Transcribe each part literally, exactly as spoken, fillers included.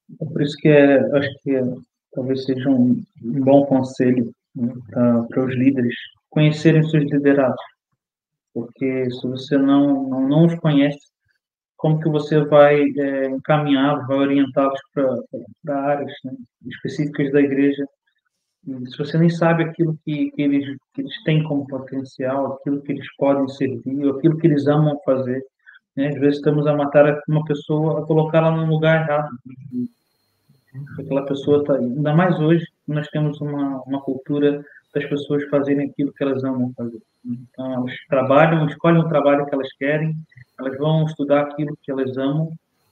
É por isso que é, acho que é, talvez seja um, um bom conselho, né, para os líderes conhecerem os seus liderados, porque se você não, não, não os conhece, como que você vai é, encaminhá-los, vai orientá-los para áreas, né, específicas da igreja. E se você nem sabe aquilo que, que, eles, que eles têm como potencial, aquilo que eles podem servir, aquilo que eles amam fazer, né? Às vezes estamos a matar uma pessoa, a colocá-la num lugar errado. Aquela pessoa está, ainda mais hoje, nós temos uma, uma cultura das pessoas fazerem aquilo que elas amam fazer. Então, elas trabalham, escolhem o trabalho que elas querem, elas vão estudar aquilo que elas amam,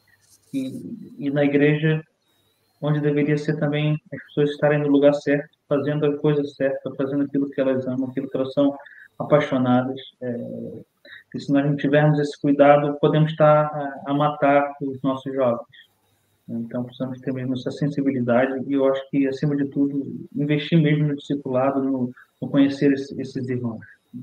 e, e na igreja, onde deveria ser também as pessoas estarem no lugar certo, fazendo a coisa certa, fazendo aquilo que elas amam, aquilo que elas são apaixonadas. É, e se nós não tivermos esse cuidado, podemos estar a, a matar os nossos jovens. Então, precisamos ter mesmo essa sensibilidade e eu acho que, acima de tudo, investir mesmo no discipulado, no, no conhecer esse, esses irmãos.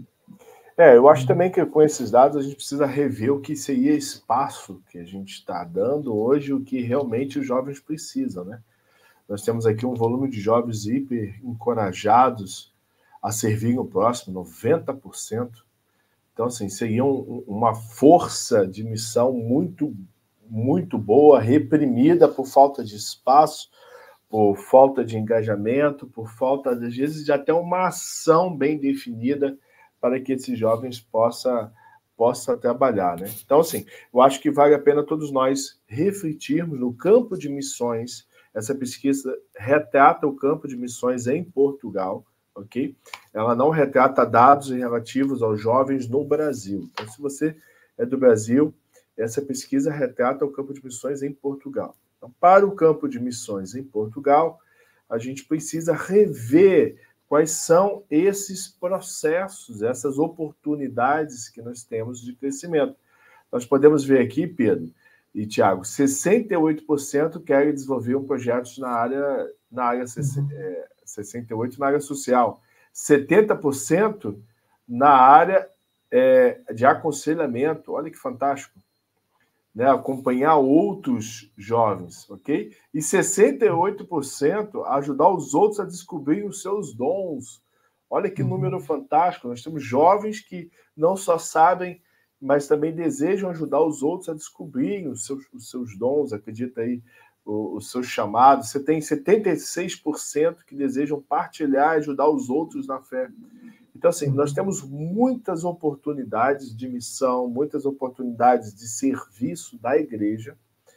É, eu acho também que com esses dados a gente precisa rever o que seria espaço que a gente está dando hoje, o que realmente os jovens precisam, né? Nós temos aqui um volume de jovens hiper encorajados a servir o próximo, noventa por cento. Então, assim, seria um, uma força de missão muito, muito boa, reprimida por falta de espaço, por falta de engajamento, por falta, às vezes, de até uma ação bem definida para que esses jovens possam possa trabalhar, né? Então, assim, eu acho que vale a pena todos nós refletirmos no campo de missões. Essa pesquisa retrata o campo de missões em Portugal, ok? Ela não retrata dados relativos aos jovens no Brasil. Então, se você é do Brasil, essa pesquisa retrata o campo de missões em Portugal. Então, para o campo de missões em Portugal, a gente precisa rever quais são esses processos, essas oportunidades que nós temos de crescimento. Nós podemos ver aqui, Pedro e Tiago, sessenta e oito por cento querem desenvolver um projeto na área, na área uhum. é, sessenta e oito por cento na área social, setenta por cento na área é, de aconselhamento. Olha que fantástico. Né, acompanhar outros jovens, ok? E sessenta e oito por cento ajudar os outros a descobrir os seus dons. Olha que número fantástico. Nós temos jovens que não só sabem, mas também desejam ajudar os outros a descobrirem os seus, os seus dons, acredita aí, os, os seus chamados. Você tem setenta e seis por cento que desejam partilhar e ajudar os outros na fé. Então, assim, nós temos muitas oportunidades de missão, muitas oportunidades de serviço da igreja,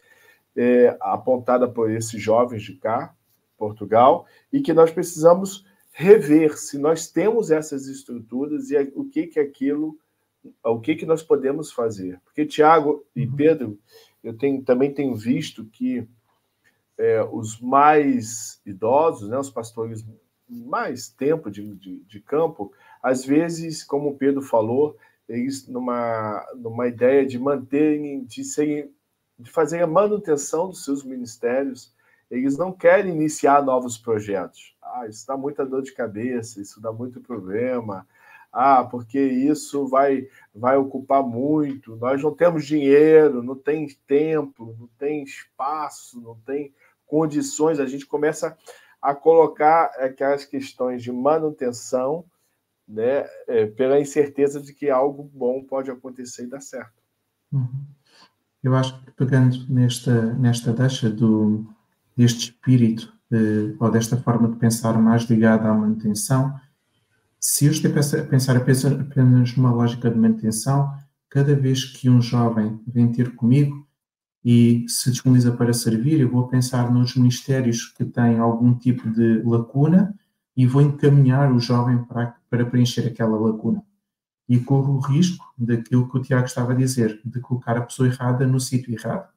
é, apontada por esses jovens de cá, Portugal, e que nós precisamos rever se nós temos essas estruturas e o que que aquilo, o que que nós podemos fazer. Porque, Tiago e Pedro, eu tenho, também tenho visto que é, os mais idosos, né, os pastores mais tempo de, de, de campo, às vezes, como o Pedro falou, eles numa, numa ideia de manterem, de, serem, de fazer a manutenção dos seus ministérios, eles não querem iniciar novos projetos. Ah, isso dá muita dor de cabeça, isso dá muito problema. Ah, porque isso vai, vai ocupar muito, nós não temos dinheiro, não tem tempo, não tem espaço, não tem condições. A gente começa a colocar aquelas questões de manutenção, né, é, pela incerteza de que algo bom pode acontecer e dar certo. Uhum. Eu acho que pegando nesta, nesta deixa do, deste espírito, eh, ou desta forma de pensar mais ligada à manutenção, se eu estiver a pensar apenas numa lógica de manutenção, cada vez que um jovem vem ter comigo e se disponibiliza para servir, eu vou pensar nos ministérios que têm algum tipo de lacuna e vou encaminhar o jovem para, para preencher aquela lacuna. E corro o risco daquilo que o Tiago estava a dizer, de colocar a pessoa errada no sítio errado.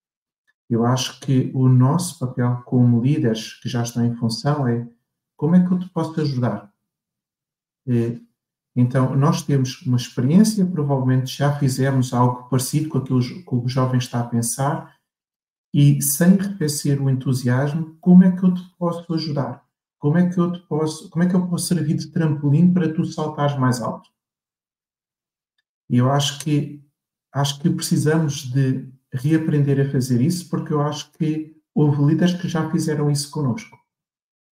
Eu acho que o nosso papel como líderes que já estão em função é como é que eu te posso ajudar? Então, nós temos uma experiência, provavelmente já fizemos algo parecido com aquilo que o jovem está a pensar e, sem arrefecer o entusiasmo, como é que eu te posso ajudar? Como é que eu te posso, como é que eu posso servir de trampolim para tu saltares mais alto? E eu acho que, acho que precisamos de reaprender a fazer isso, porque eu acho que houve líderes que já fizeram isso connosco.